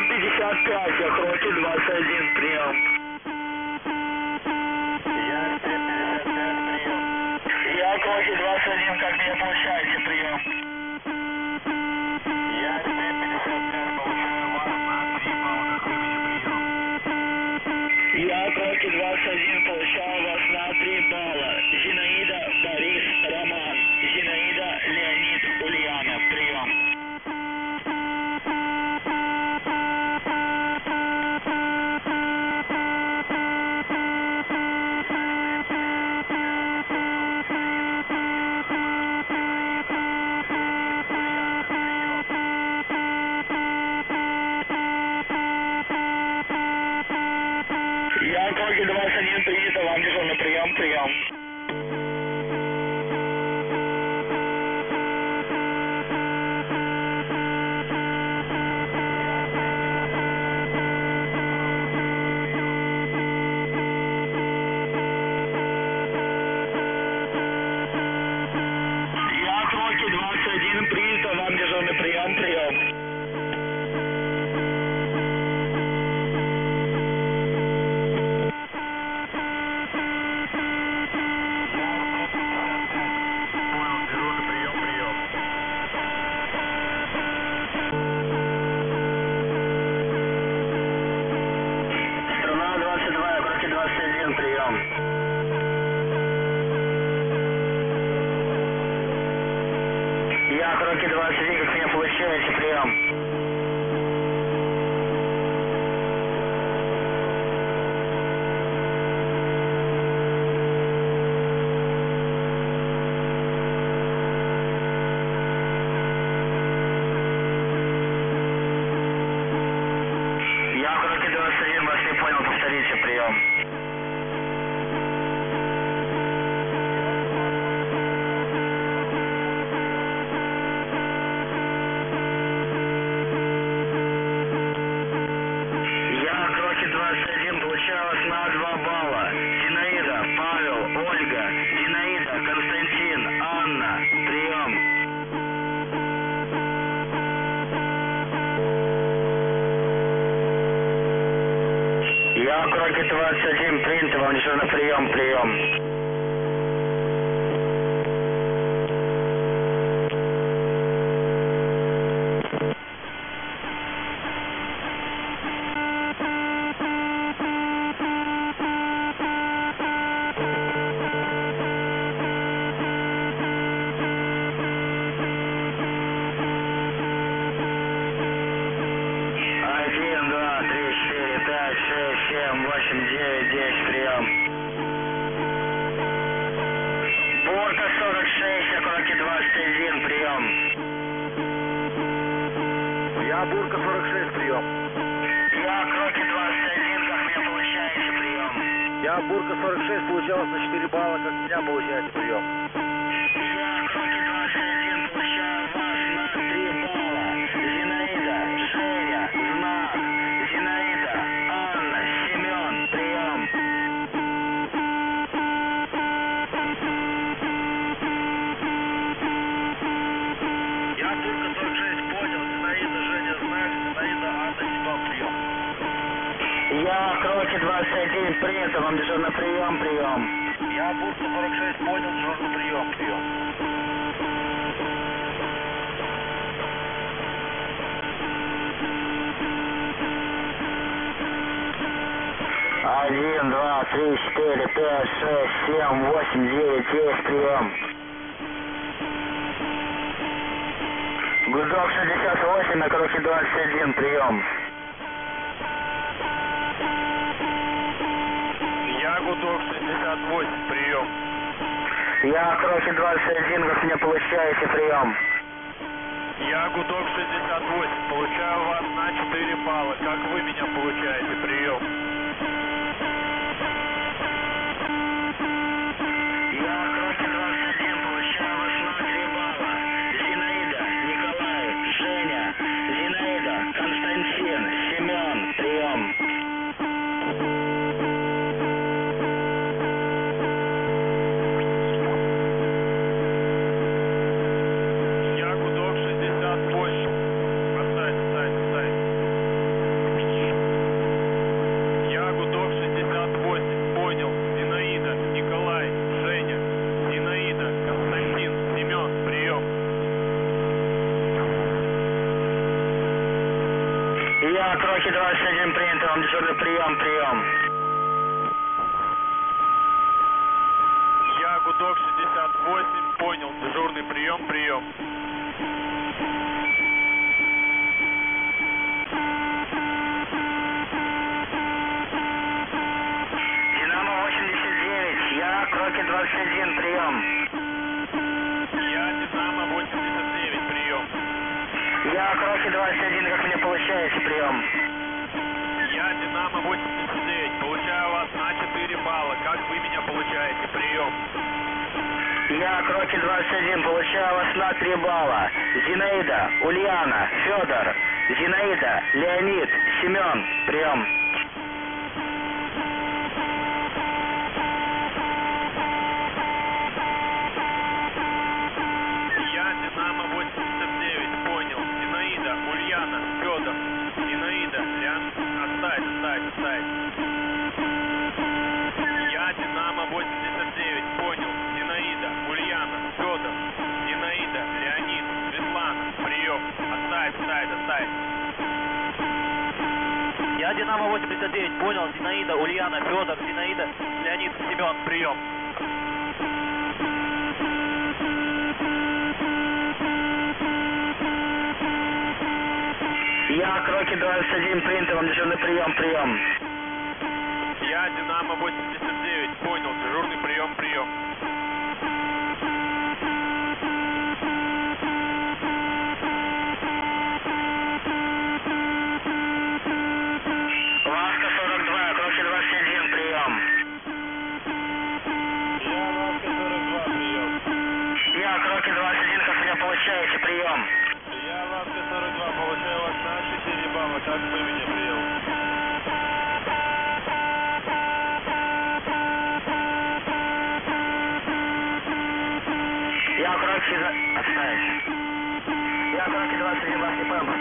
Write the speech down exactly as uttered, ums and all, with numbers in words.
пятьдесят пять, я Кроки двадцать один, прием. Я пятьдесят пять, прием. Я Кроки двадцать один, как меня получаете, прием. Я пятьдесят пять, получаю вас на три балла, как вы меня прием. Я Кроки двадцать один, получаю вас на три балла. Зинаида, Борис, Роман. Зинаида, Леонид, Ульяна, прием. Я Кроки двадцать один, принято, вам дежурный прием, прием. Я Кроки двадцать один, принято, вам дежурный прием, прием. Струна двадцать два, я Кроки двадцать один, прием. Я Кроки двадцать один, как меня получаете, прием. Я Кроки двадцать один, вас не понял, повторите, прием. Я Кроки двадцать один, получаю вас на два балла. Зинаида, Павел, Ольга, Зинаида, Константин, Анна, прием. Я Кроки двадцать один, принято, вам дежурный прием, прием. Один, два, три, четыре, пять, шесть, семь, восемь, девять, десять, прием. Бурка сорок шесть, я Кроки двадцать один, прием. Я Бурка сорок шесть, прием. Я Кроки двадцать один, как меня получаете, прием. Я Бурка сорок шесть, получалось на четыре балла, как меня получаете, прием. Я Кроки двадцать один, получаю вас на три балла. Зинаида, Женя, Знак, Зинаида, Анна, Семен, прием. Я Бурка сорок шесть, понял. Зинаида, Женя, Знак, Зинаида, Анна, Семен, прием. Я Кроки двадцать один, принято, вам дежурный прием, прием. Я Бурка сорок шесть, понял, дежурный прием, прием. Один, два, три, четыре, пять, шесть, семь, восемь, девять, десять, прием. Гудок шестьдесят восемь, на Кроки двадцать один, прием. Я Гудок шестьдесят восемь, прием. Я Кроки двадцать один, как меня получаете, прием. Я Гудок шестьдесят восемь, получаю вас на четыре балла, как вы меня получаете, прием. Я Кроки двадцать один, получаю вас на три балла. Зинаида, Николай, Женя, Зинаида, Константин, Семен, прием. Я Гудок шестьдесят восемь. Поставь, ставь, ставь. Я Кроки двадцать один принято, вам дежурный прием, прием. Я Гудок шестьдесят восемь, понял, дежурный прием, прием. Динамо восемьдесят девять, я Кроки двадцать один, прием. Я Динамо восемьдесят девять, прием. Я Кроки двадцать один, как мне получается, прием. Я Динамо восемьдесят девять, получаю вас на четыре балла. Как вы меня получаете? Прием. Я Кроки двадцать один, получаю вас на три балла. Зинаида, Ульяна, Федор, Зинаида, Леонид, Семен, прием. Я Динамо восемьдесят девять, понял. Зинаида, Ульяна, Федор, Зинаида, Леон... Отстать, отстать, отстать. Я Динамо восемьдесят девять, понял. Зинаида, Ульяна, Федор, Зинаида, Леонид, Светлана, прием. Отстать, отстать, отстать. Я Динамо восемьдесят девять, понял. Зинаида, Ульяна, Федор, Зинаида, Леонид, Семен, прием. Я Кроки двадцать один, принято, вам дежурный прием, прием. Я Динамо восемьдесят девять, понял. Дежурный прием, прием. Ласка сорок два, Кроки двадцать один, прием. Я Ласка сорок два, прием. Я Кроки двадцать один, как меня получаете, прием. Я Ласка сорок два, получаю вас на четыре балла. Как вы меня прием? Я Кроки... за- Отставить. Я Кроки двадцать один, вас не понял,